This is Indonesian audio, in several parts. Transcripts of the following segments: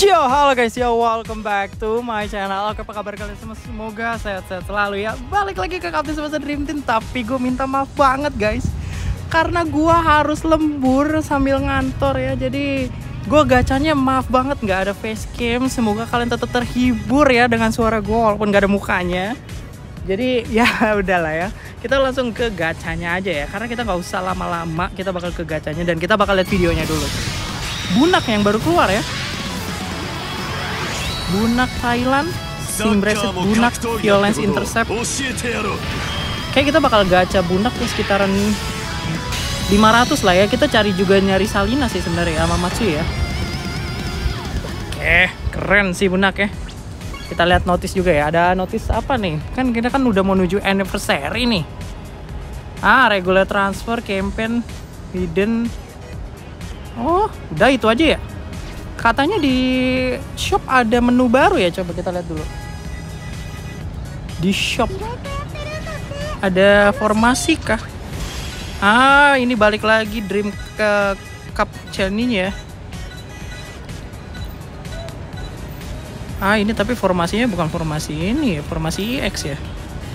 Yo, halo guys, yo, welcome back to my channel. Oke, apa kabar kalian semua? Semoga sehat-sehat selalu ya. Balik lagi ke Captain Tsubasa Dream Team. Tapi gue minta maaf banget guys, karena gue harus lembur sambil ngantor ya. Jadi gue gacanya maaf banget nggak ada facecam. Semoga kalian tetap terhibur ya dengan suara gue walaupun nggak ada mukanya. Jadi ya udahlah ya, kita langsung ke gacanya aja ya, karena kita nggak usah lama-lama. Kita bakal ke gacanya dan kita bakal lihat videonya dulu. Bunak yang baru keluar ya, Bunak Thailand, Sim Bracelet Bunak, Violence Intercept. Kayak kita bakal gacha Bunak ya sekitaran 500 lah ya. Kita cari juga nyari Salina sih sebenarnya sama Matsui ya. Oke, keren sih Bunak ya. Kita lihat notice juga ya. Ada notice apa nih? Kan kita kan udah menuju anniversary nih. Regular transfer, campaign, hidden. Oh, udah itu aja ya. Katanya di shop ada menu baru ya, coba kita lihat dulu. Di shop ada formasi kah? Ini balik lagi Dream ke Cup Challenge ya. Ini tapi formasinya bukan formasi ini ya, formasi EX ya.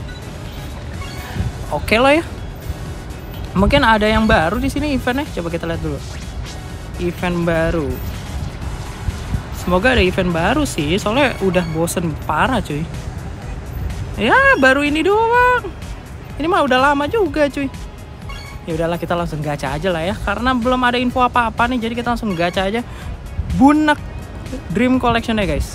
Oke lah ya. Mungkin ada yang baru di sini eventnya, coba kita lihat dulu. Event baru. Semoga ada event baru sih, soalnya udah bosen parah cuy. Ya baru ini doang. Ini mah udah lama juga cuy. Ya udahlah, kita langsung gacha aja lah ya, karena belum ada info apa-apa nih. Jadi kita langsung gacha aja Bunak Dream Collection ya guys.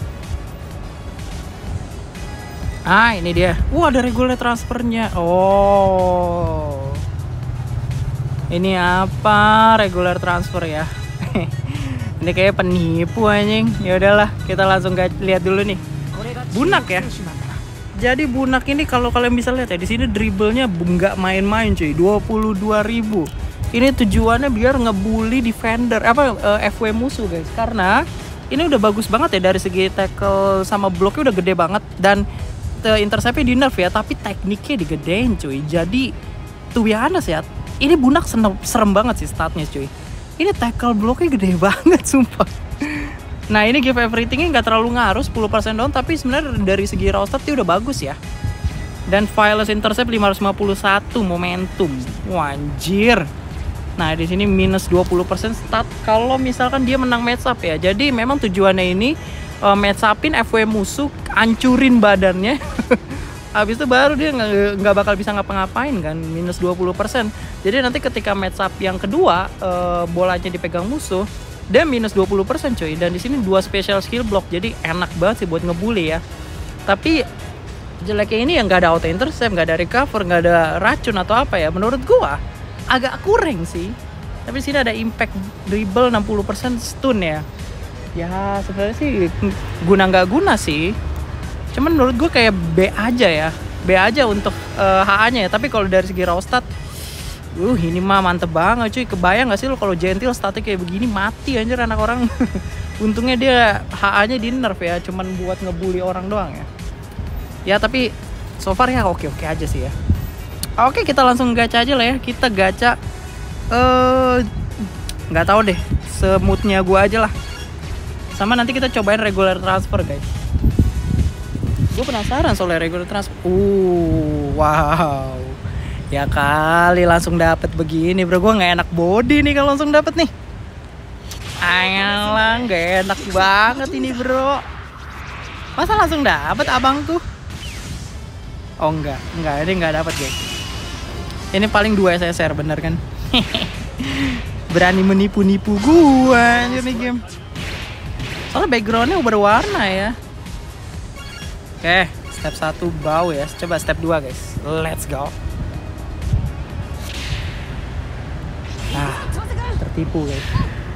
Ini dia. Ada regular transfernya. Oh, ini apa regular transfer ya? Ini kayak penipu anjing. Ya udahlah, kita langsung lihat dulu nih. Bunak ya. Jadi Bunak ini kalau kalian bisa lihat ya, di sini dribblenya nggak main-main cuy. 22.000. Ini tujuannya biar ngebully defender FW musuh guys. Karena ini udah bagus banget ya dari segi tackle sama bloknya udah gede banget, dan interceptnya di nerf ya, tapi tekniknya digedein cuy. Jadi to be honest ya, ini Bunak serem banget sih statnya cuy. Ini tackle bloknya gede banget sumpah. Nah ini give everythingnya nggak terlalu ngaruh, 10% down, tapi sebenarnya dari segi raw stat dia udah bagus ya. Dan Violence Intercept 551 momentum. Anjir. Nah di sini minus 20% stat kalau misalkan dia menang match up ya. Jadi memang tujuannya ini match upin FW musuh, hancurin badannya. Habis itu baru dia nggak bakal bisa ngapa-ngapain kan, minus 20%. Jadi nanti ketika match up yang kedua, bolanya dipegang musuh, dia minus 20% coy. Dan di sini 2 special skill block, jadi enak banget sih buat ngebully ya. Tapi jeleknya ini yang nggak ada auto intercept, nggak ada recover, nggak ada racun atau apa ya. Menurut gua agak kurang sih. Tapi di sini ada impact dribble 60% stun ya. Ya sebenarnya sih guna nggak guna sih. Cuman menurut gue kayak B aja ya. B aja untuk HA-nya ya. Tapi kalau dari segi raw stat, ini mah mantep banget cuy. Kebayang gak sih lo kalau Gentil statnya kayak begini, mati anjir anak orang. Untungnya dia HA-nya di nerf ya, cuman buat ngebully orang doang ya. Ya tapi so far ya oke-oke aja sih ya. Oke, kita langsung gacha aja lah ya. Kita gacha nggak tahu deh, semutnya gue aja lah. Sama nanti kita cobain regular transfer guys. Gue penasaran soal regular transfer. Wow. Ya kali langsung dapet begini bro. Gue gak enak body nih kalau langsung dapet nih. Ayolah, gak enak banget ini bro. Masa langsung dapet abang tuh? Oh enggak, ini gak dapet guys. Ini paling 2 SSR bener kan? Berani menipu-nipu gue anjir nih game. Soalnya backgroundnya berwarna ya. Oke, step 1 bau ya. Coba step 2 guys. Let's go. Tertipu guys.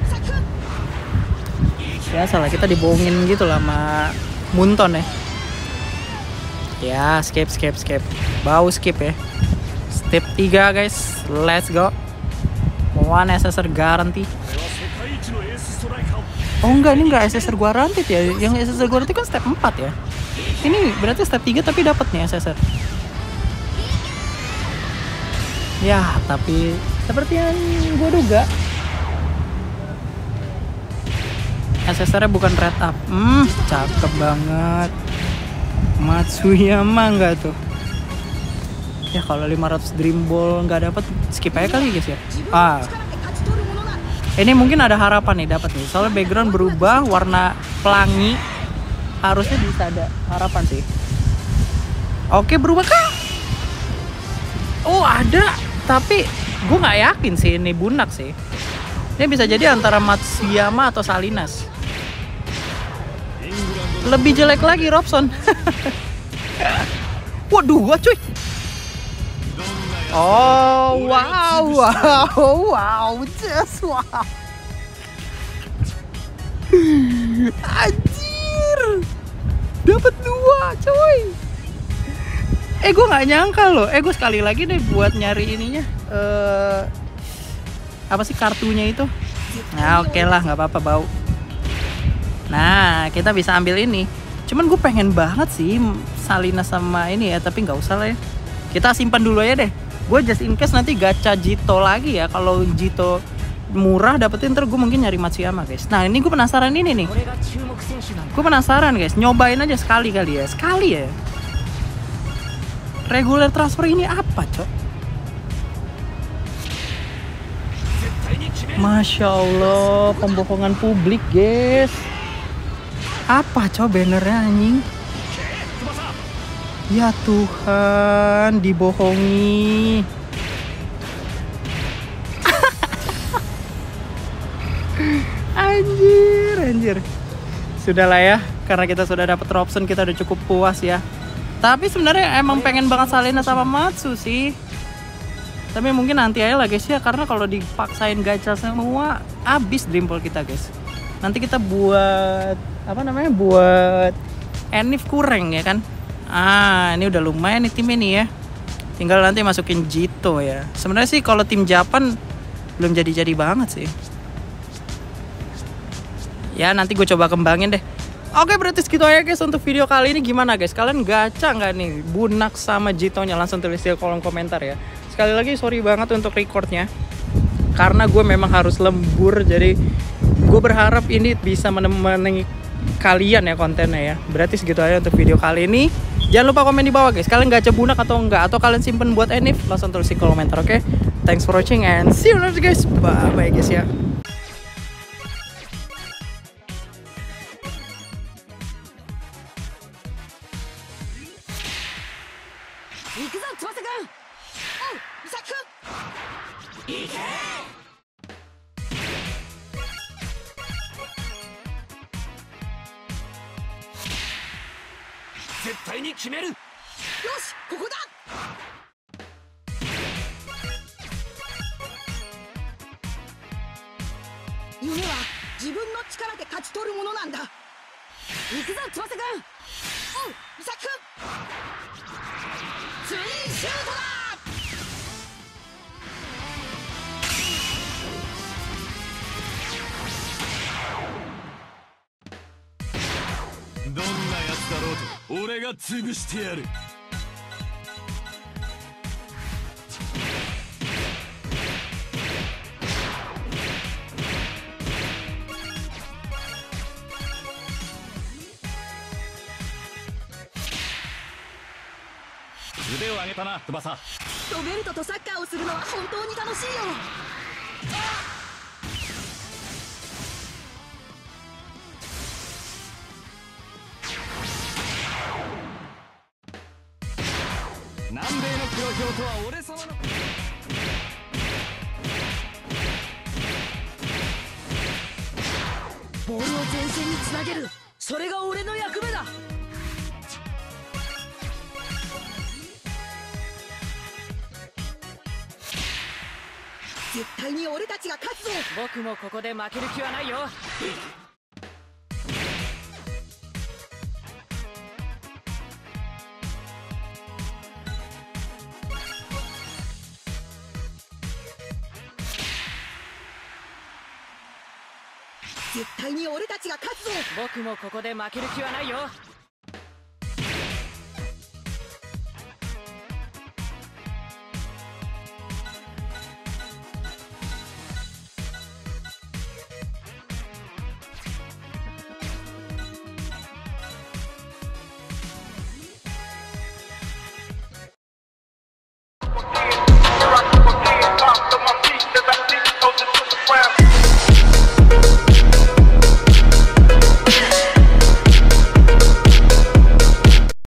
Biasa lah, kita dibohongin gitu lah sama Munton ya. Ya, skip. Bau skip ya. Step 3 guys. Let's go. 1 SSR guarantee. Oh enggak, ini enggak SSR guaranteed ya. Yang SSR guaranteed kan step 4 ya. Ini berarti step 3 tapi dapat nih SSR. Ya, tapi seperti yang gue duga, Asesornya bukan red up. Cakep banget. Matsuyama nggak tuh? Ya kalau 500 dream ball nggak dapat, skip aja kali guys ya. Ini mungkin ada harapan nih dapat nih. Soalnya background berubah warna pelangi. Harusnya bisa ada harapan sih. Oke, berubah kah? Oh ada, tapi gue nggak yakin sih ini Bunak sih. Ini bisa jadi antara Matsuyama atau Salinas. Lebih jelek lagi Robson. Waduh, wah cuy. Oh wow, just wow. Anjir, dapat 2 coy. Gue nggak nyangka loh. Gue sekali lagi deh buat nyari ininya. Apa sih kartunya itu? Nah oke lah, nggak apa-apa bau. Nah kita bisa ambil ini. Cuman gue pengen banget sih Salinas sama ini ya, tapi nggak usah lah ya. Kita simpan dulu aja deh. Gue just in case nanti gacha Jito lagi ya. Kalau Jito murah dapetin, ntar gue mungkin nyari Matsuyama guys. Nah ini gue penasaran ini nih. Gue penasaran guys. Nyobain aja sekali kali ya. Sekali ya. Regular transfer ini apa cok? Masya Allah, pembohongan publik guys. Apa cok bannernya anjing? Ya Tuhan, dibohongi. Anjir. Sudahlah ya, karena kita sudah dapat Robson, kita udah cukup puas ya. Tapi sebenarnya emang pengen banget Salinas sama Matsu sih. Tapi mungkin nanti aja lah guys ya, karena kalau dipaksain gacha semua habis dream ball kita guys. Nanti kita buat buat Enif kurang ya kan. Ini udah lumayan nih tim ini ya. Tinggal nanti masukin Jito ya. Sebenarnya sih kalau tim Japan belum jadi banget sih. Ya nanti gue coba kembangin deh. Oke, berarti segitu aja guys untuk video kali ini. Gimana guys, kalian gacha nggak nih Bunak sama Jitonya? Langsung tulis di kolom komentar ya. Sekali lagi sorry banget untuk recordnya, karena gue memang harus lembur. Jadi gue berharap ini bisa menemani kalian ya kontennya ya. Berarti segitu aja untuk video kali ini. Jangan lupa komen di bawah guys, kalian gacha Bunak atau enggak, atau kalian simpen buat Enif? Langsung tulis di kolom komentar. Oke, thanks for watching and see you next guys. Bye bye guys ya. どんなやつだろうと俺が潰してやる。腕を上げたな、翼。 ロベルトとサッカーをするのは本当に楽しいよ。 南米の黒ひょうとは俺様の。 ボールを前線につなげる、それが俺の役目だ。絶対に俺たちが勝つぞ。 僕もここで負ける気はないよ。 絶対に俺たちが勝つぞ。 僕もここで負ける気はないよ。